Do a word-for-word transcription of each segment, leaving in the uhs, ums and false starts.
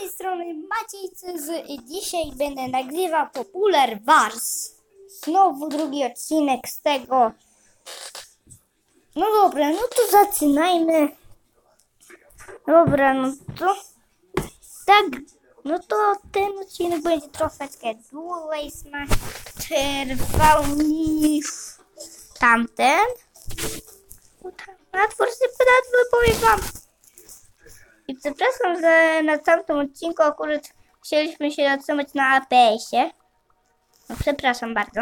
tej strony Maciej Cyzy i dzisiaj będę nagrywał Popular Wars. Znowu drugi odcinek z tego. No dobra, no to zaczynajmy. Dobra, no to tak, no to ten odcinek będzie troszeczkę dłużej trwał niż tamten. Na twórcy podatwy powiem wam. I przepraszam, że na tamtym odcinku akurat chcieliśmy się zatrzymać na A P S-ie. No przepraszam bardzo.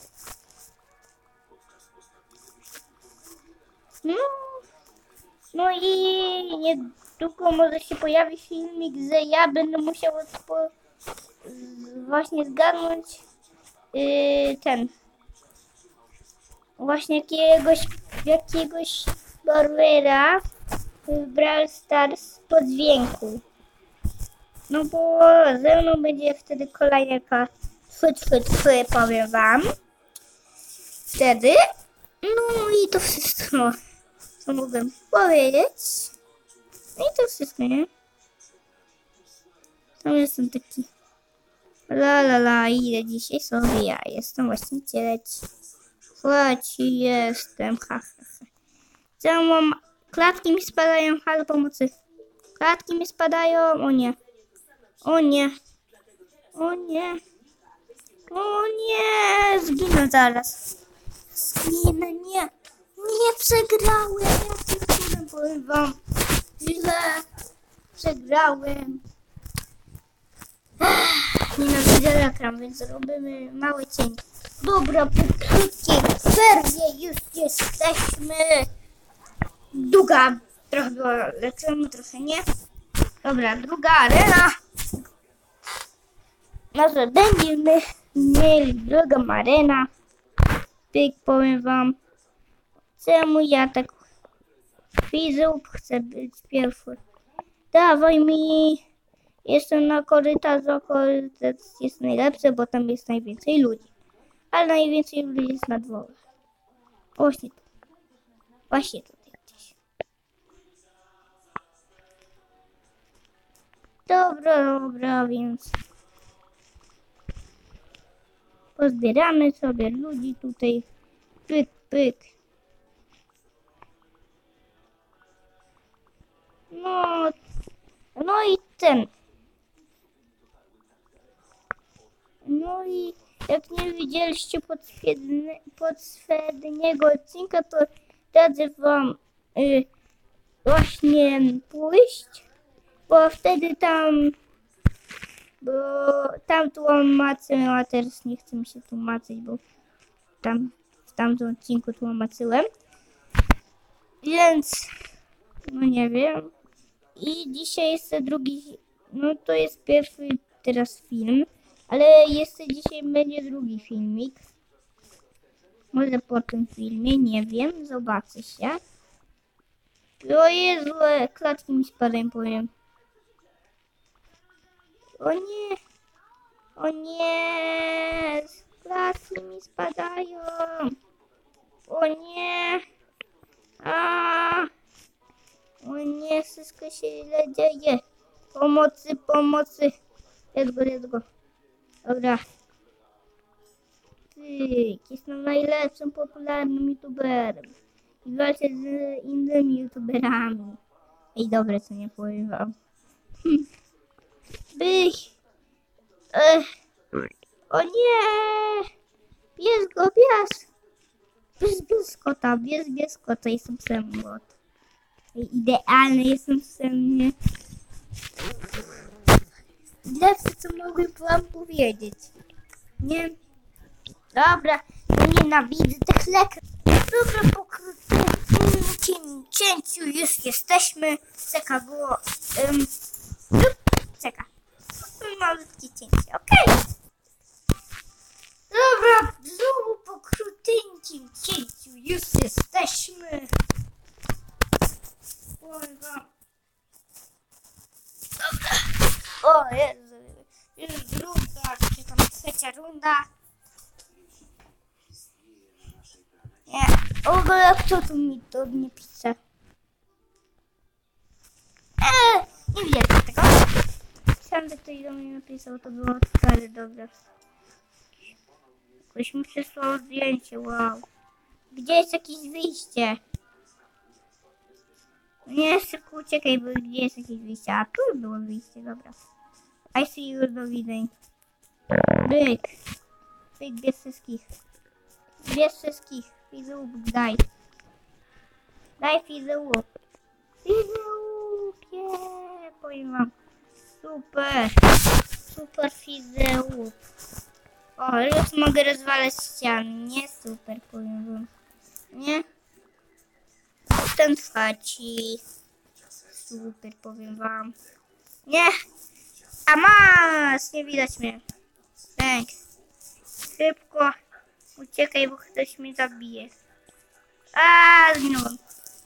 No, no i niedługo może się pojawi filmik, że ja będę musiał spo- właśnie zgarnąć yy, ten właśnie jakiegoś jakiegoś barwera w Brawl Stars po dźwięku. No bo ze mną będzie wtedy kolejna twy, twy, twy, powiem wam. Wtedy. No i to wszystko, co mogę powiedzieć. No i to wszystko, nie? Tam jestem taki. La la la, ile dzisiaj sobie ja jestem właścicielem. Chodź, jestem, ha, ha, ha. Co mam? Klatki mi spadają, halo pomocy. Klatki mi spadają, o nie. O nie. O nie. O nie, zginę zaraz. Zginę, nie. Nie przegrałem, jakim cudem powiem wam. Źle. Przegrałem. Nienawidzę ekran, więc robimy mały cień. Dobra, po krótkiej przerwie już jesteśmy. Długa, trochę było reklamy, trochę nie. Dobra, druga arena. No to będziemy mieli drugą arena. Pyk, powiem wam. Czemu ja tak fizów chcę być pierwszy? Dawaj mi. Jestem na korytarzu, korytarz jest najlepszy, bo tam jest najwięcej ludzi. Ale najwięcej ludzi jest na dworze. Właśnie tu. Właśnie tutaj gdzieś. Dobra, dobra, więc pozbieramy sobie ludzi tutaj. Pyk, pyk. No, no i ten. No i jak nie widzieliście poprzedniego odcinka, to radzę wam y, właśnie pójść, bo wtedy tam, bo tam tłumaczyłem, a teraz nie chcę mi się tłumaczyć, bo tam w tamtym odcinku tłumaczyłem, więc no nie wiem. I dzisiaj jest drugi, no to jest pierwszy teraz film. Ale jeszcze dzisiaj będzie drugi filmik. Może po tym filmie, nie wiem, zobaczy się. O Jezu, klatki mi spadają, powiem. O nie, o nie, klatki mi spadają. O nie, a, o nie, wszystko się źle dzieje. Pomocy, pomocy. Let's go, let's go. Dobra. Tyk, jestem najlepszym popularnym youtuberem. I walczę z innymi youtuberami. Ej, dobre, co nie powiem wam. Hm. Bych. Ech. O nie! Bierz go, bierz! Bierz, bierz kota, bierz, bierz kota. Jestem psem, bot. Ej, idealny jestem psem, nie? Lepsze, co mogłem wam powiedzieć. Nie? Dobra, nienawidzę tych lekcji. Dobra, po krótkim cięciu już jesteśmy. Czeka było... Um, czeka. Malutkie cięcie, okej. Okay. Dobra, znowu po krótkim cięciu już jesteśmy. Powiem wam. Dobra. O Jezu, już druga, czy tam trzecia runda. Nie, w ogóle kto tu mi to nie pisze? Eee, nie widzę tego. Co tam ktoś do mnie napisał, to było stare, dobra. Ktoś mi przysłał zdjęcie, wow. Gdzie jest jakieś wyjście? Nie, szybko uciekaj, bo gdzie jest jakieś wyjście? A tu było wyjście, dobra. I see you, do widzenia. Byk. Byk, bierz wszystkich. Bierz wszystkich. Fizułk, daj. Daj fizułk. Fizułk, yeah. Powiem wam. Super. Super fizułk. O, już mogę rozwalać ściany. Nie super, powiem wam. Nie? Ten trwaci. Super, powiem wam. Nie. A masz! Nie widać mnie. Tak. Szybko. Uciekaj, bo ktoś mnie zabije. A, zginąłem.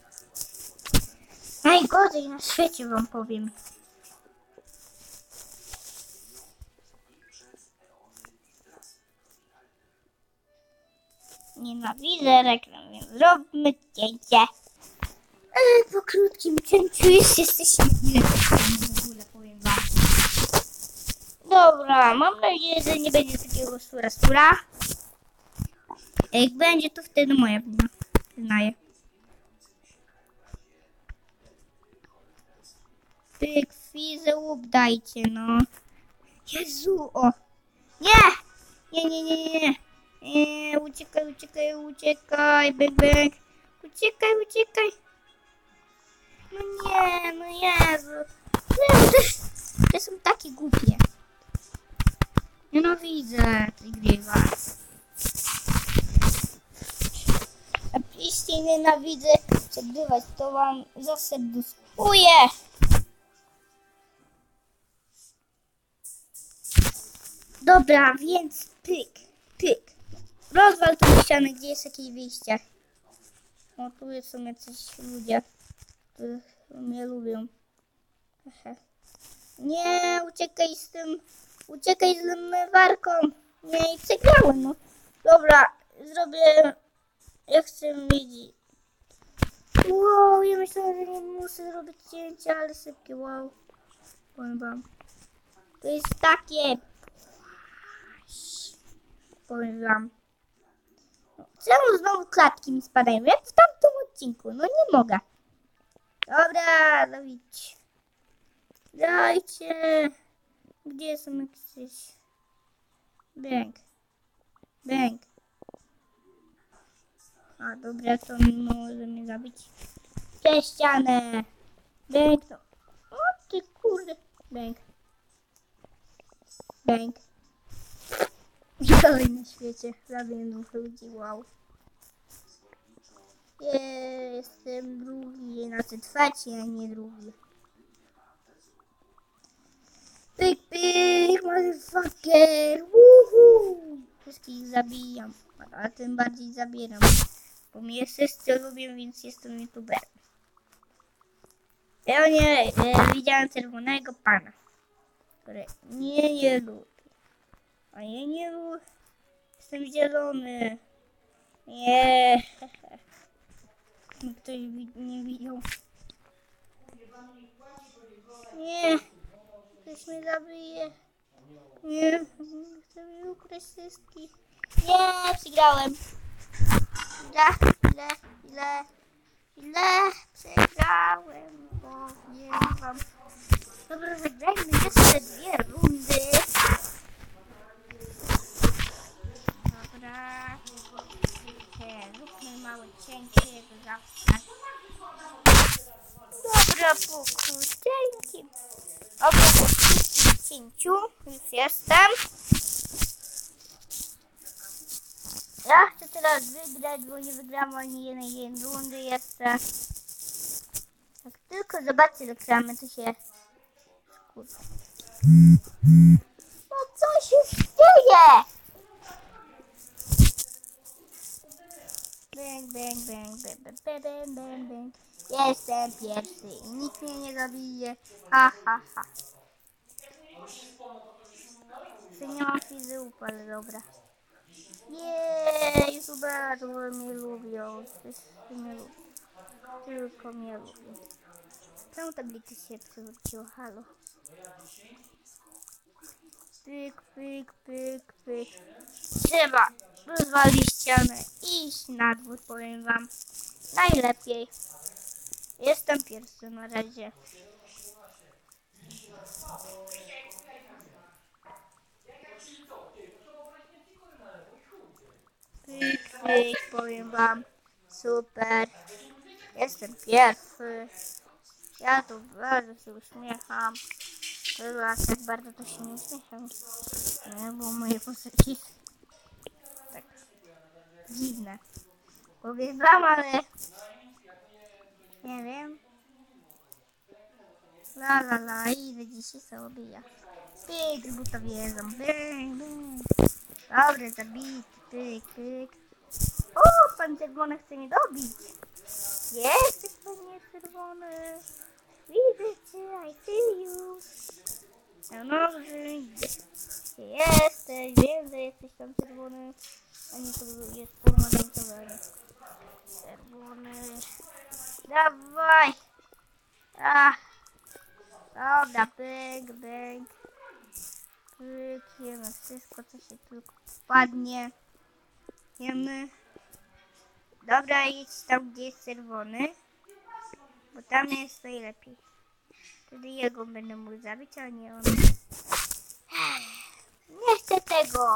Najgorzej na świecie wam powiem. Nienawidzę reklam, więc zróbmy cięcie. Ale po krótkim cięciu już jesteśmy w ogóle, powiem wam. Dobra, mam nadzieję, że nie będzie takiego sura sura. Jak będzie, to wtedy moja wina. Przyznaję. Pyk, fizę łup dajcie, no. Jezu, o. Nie! Nie, nie, nie, nie. Nie, uciekaj, uciekaj, uciekaj, bang, bang. Uciekaj, uciekaj. No nie, no Jezu. Nie, te, te są takie głupie. Nienawidzę tej gry was. A jeśli nienawidzę przegrywać, to wam zaserduszkuję. Dobra, więc pyk, pyk. Rozwal tą ścianę, gdzie jest jakieś wyjście. O, tu są jacyś ludzie, którzy mnie lubią. Aha. Nie, uciekaj z tym, uciekaj z zmywarką. Nie, i przegrałem, no. Dobra, zrobię, jak chcę mieć. Wow, ja myślałem, że nie muszę zrobić cięcia, ale szybkie, wow. Powiem wam. To jest takie. Powiem wam. Czemu znowu klatki mi spadają? Jak w tamtym odcinku? No nie mogę. Dobra, dawić. Dajcie. Gdzie są jakieś... Bęk. Bęk. A dobra, to może mnie zabić. Przez ścianę. Bęk to... O ty kurde. Bęk. Bęk. Dalej na świecie. Zabiję dwóch ludzi, wow. Jestem drugi, znaczy trzeci, a nie drugi. Pyk, pyk, motherfucker. Woohoo. Wszystkich zabijam, a tym bardziej zabieram. Bo mnie wszyscy lubią, więc jestem youtuberem. Ja nie e, widziałem czerwonego pana, który nie, nie lubi. A ja nie lubię. Jestem zielony. Nie. Ktoś nie widział. Nie. Ktoś mnie zabije. Nie. Chcę mi ukraść wszystkich. Nie, przegrałem. Źle, źle, źle. Źle przegrałem, bo nie mam. Dobra, zagrajmy jeszcze dwie rundy. Dobra. Zróbmy małe cięcie, jak zawsze. Dobra, po krótkim. Dobra, po krótkim cięciu już jestem. Ja chcę teraz wygrać, bo nie wygrałam ani jednej rundy jeszcze. Jak tylko zobaczę reklamy, to się skurzę. No co się dzieje? Bang, bang, bang, bang, bang, bang, bang, bang. Jestem pierwszy i nikt mnie nie zabije. Ha, ha, ha. Czy nie mam fizyłku, ale dobra. Jeee, youtuberzy mnie lubią. Wszyscy mnie lubią. Tylko mnie lubią. Czemu tablica się przewróciła? Halo. Pyk, pyk, pyk, pyk. Trzeba rozwalić ścianę i iść na dwór, powiem wam. Najlepiej. Jestem pierwszy na razie. Pyk, pyk, powiem wam. Super. Jestem pierwszy. Ja tu bardzo się uśmiecham. Teraz tak bardzo to się nie uśmiecham. Nie, bo moje postaci tak dziwne. Powiem wam, ale nie wiem. La la la, idę dzisiaj sobie ja. Pyk, bo to wiedzą. Bing, bing. Dobra, zabity. Pyk, pyk. O, pan czerwony chce mnie dobić. Jesteś panie czerwony. Widzę cię, I see you. No, gdzie jesteś? Wiem, że jesteś tam czerwony. A nie, to jest pomarańczowy. Czerwony. Dawaj. Ach. Dobra, byk, byk. Byk, jemy wszystko, co się tylko wpadnie. Jemy. Dobra, idź tam, gdzie jest czerwony. Bo tam jest najlepiej. Wtedy jego będę mógł zabić, a nie on. Nie chcę tego.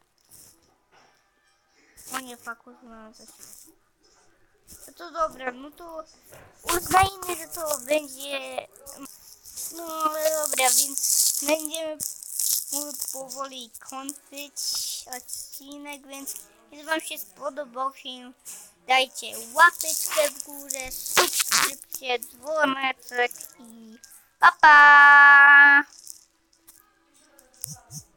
O nie, fakus, no coś. No to dobra, no to uznajmy, że to będzie... No dobra, więc będziemy może powoli kończyć odcinek, więc jeśli wam się spodobał film, dajcie łapeczkę w górę, subskrypcję, dzwoneczek i pa pa!